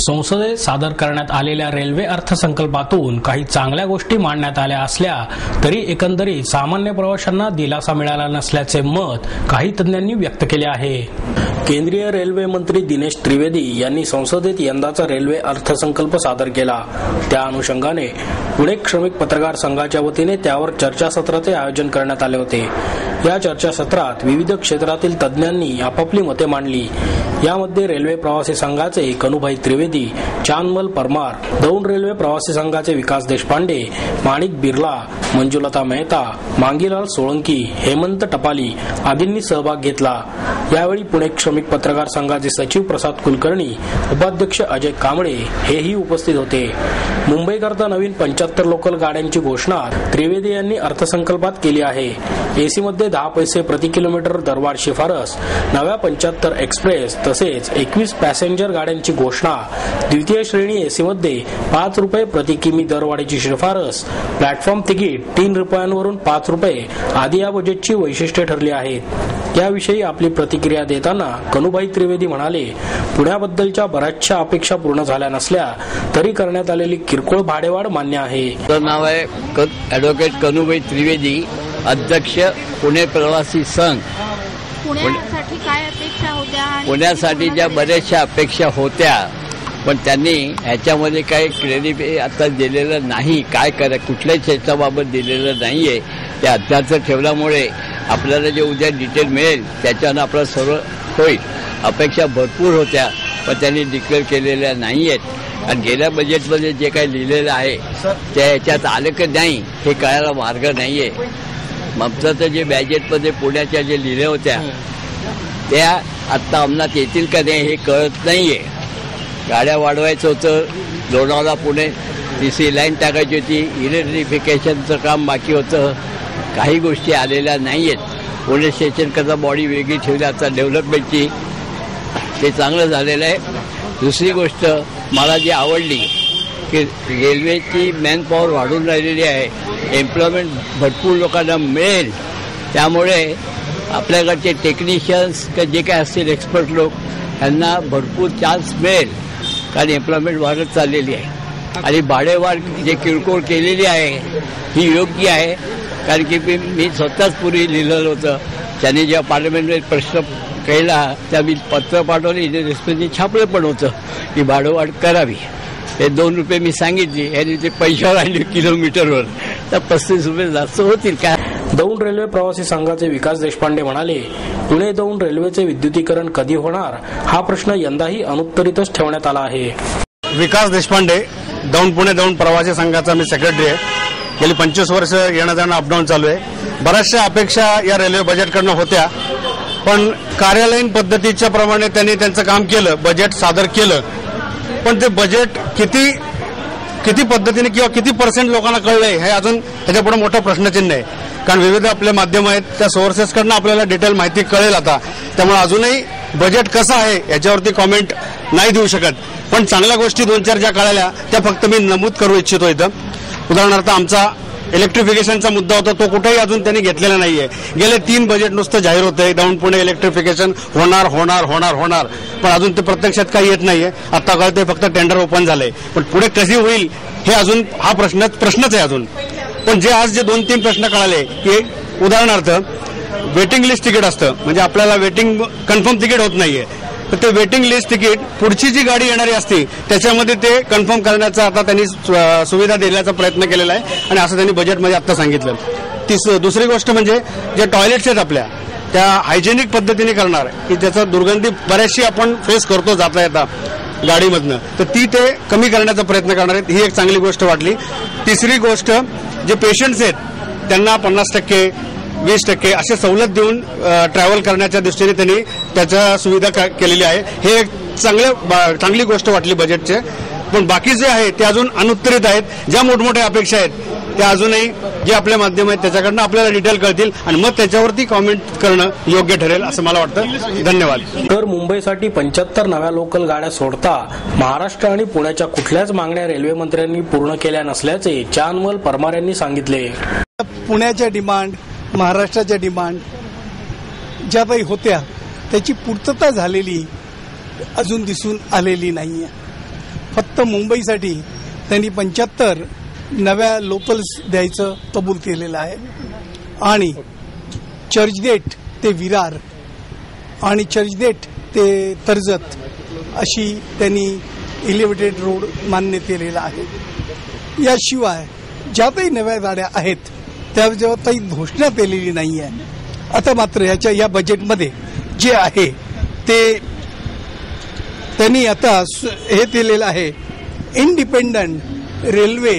संसदेत सादर करण्यात आलेल्या रेल्वे अर्थसंकल्पातून काही चांगल्या गोष्टी मांडण्यात आल्या असल्या तरी एकंदरीत सामान्य प्रवाशांना दिलासा मिळाला नसल्याचे मत काही तज्ञांनी व्यक्त केले आहे। केंद्रीय रेल्वे मंत्री दिनेश त्रिवेदी यांनी संसदेत यंदाचा रेल्वे अर्थसंकल्प सादर केला। त्या अनुषंगाने पुणे श्रमिक पत्रकार संघाच्या वतीने त्यावर चर्चासत्राचे आयोजन करण्यात आले होते। या चर्चासत्रात विविध क्षेत्रातील तज्ञांनी आपापली मते मांडली। यामध्ये रेल्वे प्रवासी संघाचे कनुभाई त्रिवेदी, चांदमल परमार, दौंड रेल्वे प्रवासी संघाचे विकास देशपांडे, माणिक बिर्ला, मंजुलता मेहता, मांगीलाल सोळंकी, हेमंत टपाली आदींनी सहभाग घेतला। यावेळी पुणे श्रमिक पत्रकार संघाचे सचिव प्रसाद कुलकर्णी, उपाध्यक्ष अजय कांबळे हेही उपस्थित होते। मुंबईकरता नवीन 75 लोकल गाड्यांची घोषणा त्रिवेदी यांनी अर्थसंकल्पात केली आहे। एसी मध्ये 10 पैसे प्रति किलोमीटर दरवाढ शिफारस, नव्या 75 एक्सप्रेस तसेच 21 पॅसेंजर गाड्यांची घोषणा, द्वितीय श्रेणी एसी मध्ये 5 रुपये प्रति किमी दरवाढीची शिफारस, प्लॅटफॉर्म तिकीट 3 रुपयांवरून 5 रुपये आदी या बजेटची वैशिष्ट्ये ठरली आहेत। याविषयी आपली प्रतिक्रिया देताना कनुभाई त्रिवेदी म्हणाले, पुण्याबद्दलच्या बऱ्याचशा अपेक्षा पूर्ण झाल्या नसल्या तरी करण्यात आलेली किरकोळ भाडेवाढ मान्य आहे। नाव आहे ॲडव्होकेट कनुभाई त्रिवेदी, अध्यक्ष पुणे प्रवासी संघ। पुण्यासाठी काय अपेक्षा होत्या? पुण्यासाठी ज्या बऱ्याचशा अपेक्षा होत्या पण त्यांनी ह्याच्यामध्ये काही क्रेडिट आता दिलेलं नाही। काय करा कुठल्याच ह्याच्याबाबत दिलेलं नाहीये। त्या अध्याच ठेवल्यामुळे आपल्याला जे उद्या डिटेल मिळेल त्याच्यानं आपलं सर्व होईल। अपेक्षा भरपूर होत्या पण त्यांनी डिक्लेअर केलेल्या नाहीयेत आणि गेल्या बजेटमध्ये जे काही लिहिलेलं आहे त्या ह्याच्यात आलं की नाही हे कळायला मार्ग नाहीये। ममताचं जे बजेटमध्ये पुण्याच्या जे लिहिल्या होत्या त्या आत्ता अंमलात येतील का नाही हे कळत नाहीये। गाड्या वाढवायचं होतं, लोणावळा पुणे तिसरी लाईन टाकायची होती, इलेक्ट्रिफिकेशनचं काम बाकी होतं, काही गोष्टी आलेल्या नाहीयेत। पुणे स्टेशन करता बॉडी वेगळी ठेवली आता डेव्हलपमेंटची, ते चांगलं झालेलं आहे। दुसरी गोष्ट मला जी आवडली की रेल्वेची मॅनपॉवर वाढून राहिलेली आहे, एम्प्लॉयमेंट भरपूर लोकांना मिळेल, त्यामुळे आपल्याकडचे टेक्निशियन्स जे काय असतील एक्सपर्ट लोक यांना भरपूर चान्स मिळेल कारण एम्प्लॉयमेंट वाढत चाललेली आहे। आणि भाडेवाढ जे किरकोळ केलेली आहे ही योग्य आहे कारण की मी स्वतःच पूर्वी लिहिलेलं होतं। त्यांनी जेव्हा पार्लमेंटमध्ये प्रश्न केला त्या मी पत्र पाठवले, रेस्पेक्टनी छापलं पण होतं की भाडेवाढ करावी। हे 2 रुपये मी सांगितली यांनी ते पैशावर आणले किलोमीटरवर, तर 35 रुपये जास्त होतील का? दौंड रेल्वे प्रवासी संघाचे विकास देशपांडे म्हणाले, पुणे दौंड रेल्वेचे विद्युतीकरण कधी होणार हा प्रश्न यंदाही अनुत्तरितच ठेवण्यात आला आहे। विकास देशपांडे, दौंड पुणे दौंड प्रवासी संघाचा मी सेक्रेटरी आहे। गेली 25 वर्ष येणं जाणं अपडाऊन चालू आहे। बऱ्याचशा अपेक्षा या रेल्वे बजेटकडनं होत्या पण कार्यालयीन पद्धतीच्या प्रमाणे त्यांनी त्यांचं काम केलं, बजेट सादर केलं, पण ते बजेट किती पद्धतीने किंवा किती % लोकांना कळलंय हे अजून त्याच्यापुढे मोठं प्रश्नचिन्ह आहे। कारण विविध आपले माध्यम आहेत त्या सोर्सेसकडनं आपल्याला डिटेल माहिती कळेल आता, त्यामुळे अजूनही बजेट कसं आहे याच्यावरती कॉमेंट नाही देऊ शकत। पण चांगल्या गोष्टी 2-4 ज्या कळाल्या त्या फक्त मी नमूद करू इच्छितो इथं। उदाहरणार्थ आमचा इलेक्ट्रिफिकेशनचा मुद्दा होता, तो कुठेही अजून त्यांनी घेतलेला नाहीये। गेले 3 बजेट नुसतं जाहीर होतंय दौंड पुणे इलेक्ट्रिफिकेशन होणार होणार होणार होणार, पण अजून ते प्रत्यक्षात काही येत नाहीये। आता कळतंय फक्त टेंडर ओपन झालंय, पण पुढे कधी होईल हे अजून हा प्रश्नच आहे अजून। पण जे आज जे 2-3 प्रश्न कळाले की उदाहरणार्थ वेटिंग लिस्ट तिकीट असतं, म्हणजे आपल्याला वेटिंग कन्फर्म तिकीट होत नाहीये, तर ते वेटिंग लिस्ट तिकीट पुढची जी गाडी येणारी असते त्याच्यामध्ये ते कन्फर्म करण्याचा आता त्यांनी सुविधा देण्याचा प्रयत्न केलेला आहे आणि असं त्यांनी बजेटमध्ये आता सांगितलं। दुसरी गोष्ट म्हणजे जे टॉयलेट्स आहेत आपल्या त्या हायजेनिक पद्धतीने करणार की त्याचा दुर्गंधी बऱ्याचशी आपण फेस करतो जाता येता गाडीमधनं, तर ती ते कमी करण्याचा प्रयत्न करणार आहेत, ही एक चांगली गोष्ट वाटली। तिसरी गोष्ट जे पेशंट्स आहेत त्यांना 50%, 20% असे सवलत देऊन ट्रॅव्हल करण्याच्या दृष्टीने त्यांनी त्याच्या सुविधा केलेली आहे, हे एक चांगली गोष्ट वाटली बजेटचे। पण बाकी जे आहे ते अजून अनुत्तरित आहेत। ज्या मोठमोठ्या अपेक्षा आहेत त्या अजूनही जे आपले माध्यम आहेत त्याच्याकडनं आपल्याला डिटेल कळतील आणि मग त्याच्यावरती कॉमेंट करणं योग्य ठरेल असं मला वाटतं। धन्यवाद। तर मुंबईसाठी 75 नव्या लोकल गाड्या सोडता महाराष्ट्र आणि पुण्याच्या कुठल्याच मागण्या रेल्वे मंत्र्यांनी पूर्ण केल्या नसल्याचे चांदमल परमार यांनी सांगितले। पुण्याच्या डिमांड, महाराष्ट्राच्या डिमांड ज्या काही होत्या त्याची पूर्तता झालेली अजून दिसून आलेली नाहीये। फक्त मुंबईसाठी त्यांनी 75 नव्या लोकल्स द्यायचं कबूल केलेलं आहे आणि चर्चगेट ते विरार आणि चर्चगेट ते कर्जत अशी त्यांनी एलिव्हेटेड रोड मान्य केलेला आहे. याशिवाय ज्या काही नव्या गाड्या आहेत त्यावर काही घोषणा केलेली नाही आहे. आता मात्र या बजेटमध्ये जे आहे ते त्यांनी आता हे केलेलं आहे. इंडिपेंडंट रेल्वे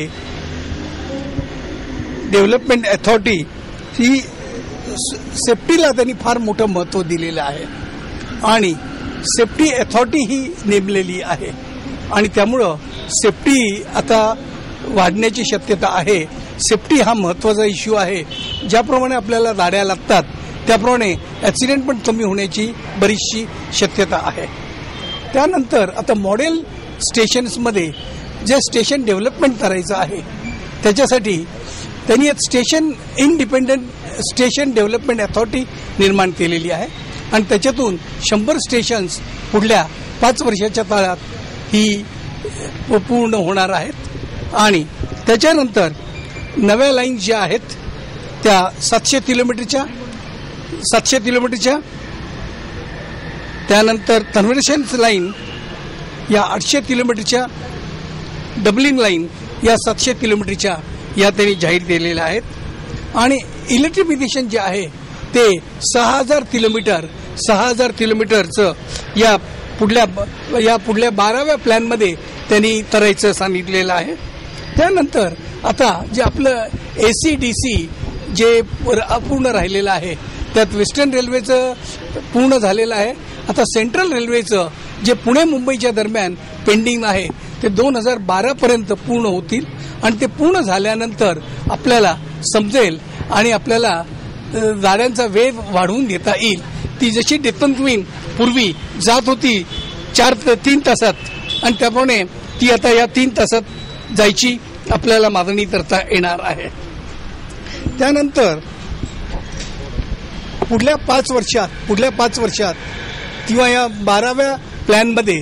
डेव्हलपमेंट अथॉरिटी ही सेफ्टीला त्यांनी फार मोठं महत्त्व दिलेलं आहे आणि सेफ्टी अथॉरिटी ही नेमलेली आहे आणि त्यामुळं सेफ्टी आता वाढण्याची शक्यता आहे. सेफ्टी हा महत्त्वाचा इश्यू आहे. ज्याप्रमाणे आपल्याला गाड्या लागतात त्याप्रमाणे ॲक्सिडेंट पण कमी होण्याची बरीचशी शक्यता आहे. त्यानंतर आता मॉडेल स्टेशन्समध्ये जे स्टेशन डेव्हलपमेंट करायचं आहे त्याच्यासाठी त्यांनी एक station independent station development authority निर्माण केलेली आहे आणि त्याच्यातून 100 स्टेशन्स पुढल्या 5 वर्षाच्या काळात ही पूर्ण होणार आहेत आणि त्याच्यानंतर नव्या लाईन्स ज्या आहेत त्या 700 किलोमीटरच्या त्यानंतर कन्व्हर्शन्स लाईन या 800 किलोमीटरच्या डबलिंग लाईन या 700 किलोमीटरच्या या त्यांनी जाहीर केलेल्या आहेत आणि इलेक्ट्रिफिकेशन जे आहे ते 6000 किलोमीटरचं या पुढल्या 12व्या प्लॅनमध्ये त्यांनी करायचं सांगितलेलं आहे. त्यानंतर आता जे आपलं ACDC जे अपूर्ण राहिलेलं आहे त्यात वेस्टर्न रेल्वेचं पूर्ण झालेलं आहे. आता सेंट्रल रेल्वेचं जे पुणे मुंबईच्या दरम्यान पेंडिंग आहे ते 2012पर्यंत पूर्ण होतील आणि ते पूर्ण झाल्यानंतर आपल्याला समजेल आणि आपल्याला गाड्यांचा वेग वाढवून घेता येईल. ती जशी डेक्कन क्वीन पूर्वी जात होती 3 तासात आणि त्याप्रमाणे ती आता या 3 तासात जायची आपल्याला मागणी करता येणार आहे. त्यानंतर पुढल्या 5 वर्षात किंवा या 12व्या प्लॅनमध्ये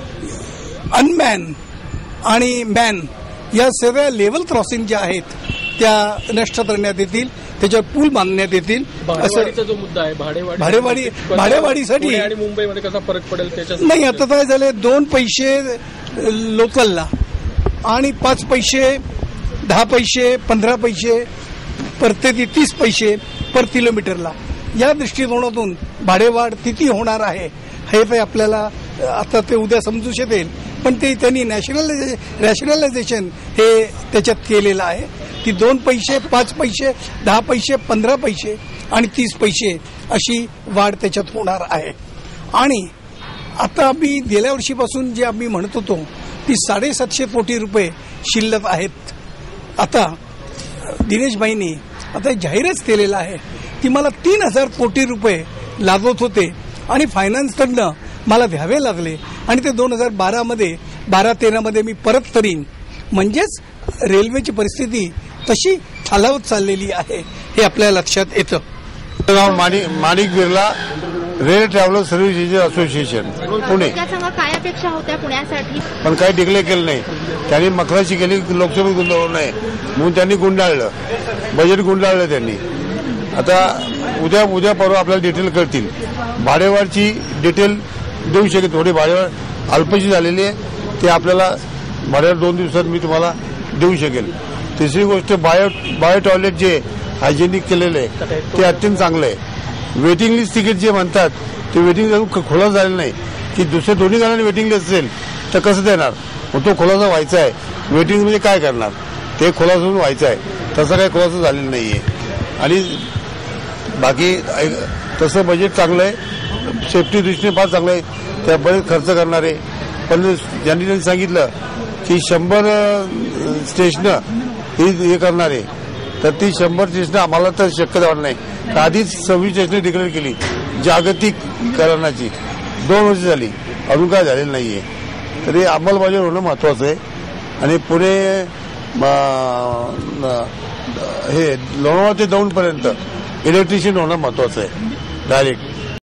अनमॅन आणि मॅन या सगळ्या लेवल क्रॉसिंग ज्या आहेत त्या नष्ट करण्यात येतील. त्याच्यावर पूल बांधण्यात येतील. भाडेवाढीचा जो मुद्दा आहे भाडेवाढीसाठी आणि मुंबईमध्ये कसा फरक पडेल त्याच्या नाही. आता काय झालं 2 पैसे लोकलला आणि 5 पैसे 10 पैसे 15 पैसे प्रत्येकी 30 पैसे पर किलोमीटरला या दृष्टिकोनातून भाडेवाढ किती होणार आहे हे ते आपल्याला आता ते उद्या समजू शकेल. पण ते त्यांनी रॅशनलायझेशन हे त्याच्यात केलेलं आहे की 2 पैसे 5 पैसे 10 पैसे 15 पैसे आणि 30 पैसे अशी वाढ त्याच्यात होणार आहे. आणि आता आम्ही गेल्या वर्षीपासून जे आम्ही म्हणत होतो ती 750 कोटी रुपये शिल्लक आहेत. आता दिनेश भाईंनी आता जाहीरच केलेलं आहे की मला 3000 कोटी रुपये लागत होते आणि फायनान्सकडनं मला द्यावे लागले आणि ते 2012-13 मी परत करीन. म्हणजेच रेल्वेची परिस्थिती तशी खालावत चाललेली आहे हे आपल्या लक्षात येतं. Manik Birla rail traveller service association Pune. काय अपेक्षा होत्या पुण्यासाठी पण काही डिक्लेअर केलं नाही. त्यांनी मखराशी केली लोकसभेत गुंतवणूक नाही म्हणून त्यांनी गुंडाळलं बजेट गुंडाळलं त्यांनी. आता उद्या परवा आपल्याला डिटेल करतील. भाडेवाढची डिटेल देऊ शकेल. थोडी भाडेवाढ अल्पशी झालेली आहे ते आपल्याला भाडेवाढ 2 दिवसात मी तुम्हाला देऊ शकेल. तिसरी गोष्ट बायो टॉयलेट जे हायजेनिक केलेलं आहे ते अत्यंत चांगलं आहे. वेटिंग लिस्ट तिकीट जे म्हणतात ते वेटिंग अजून खुलासा झालेलं नाही की दुसऱ्या दोन्ही गाड्यांनी वेटिंग लिस्ट असेल तर कसं देणार. मग तो खुलासा व्हायचा आहे. वेटिंग म्हणजे काय करणार ते खुलासा व्हायचा आहे. तसा काही खुलासा झालेला नाही आहे. आणि बाकी तसं बजेट चांगलं आहे. सेफ्टी दृष्टीने फार चांगलं आहे. त्या बरेच खर्च करणारे पण ज्यांनी सांगितलं की 100 स्टेशनं हे करणारे तर ती 100 स्टेशनं आम्हाला तर शक्य होणार नाही. आधीच 26 स्टेशनं डिक्लेअर केली जागतिकीकरणाची 2 वर्ष झाली अजून काय झालेलं नाहीये. तर हे अंमलबजावणी होणं महत्वाचं आहे. आणि पुणे हे लोणावळा ते दौंडपर्यंत इलेक्ट्रिशियन होणं महत्वाचं आहे डायरेक्ट.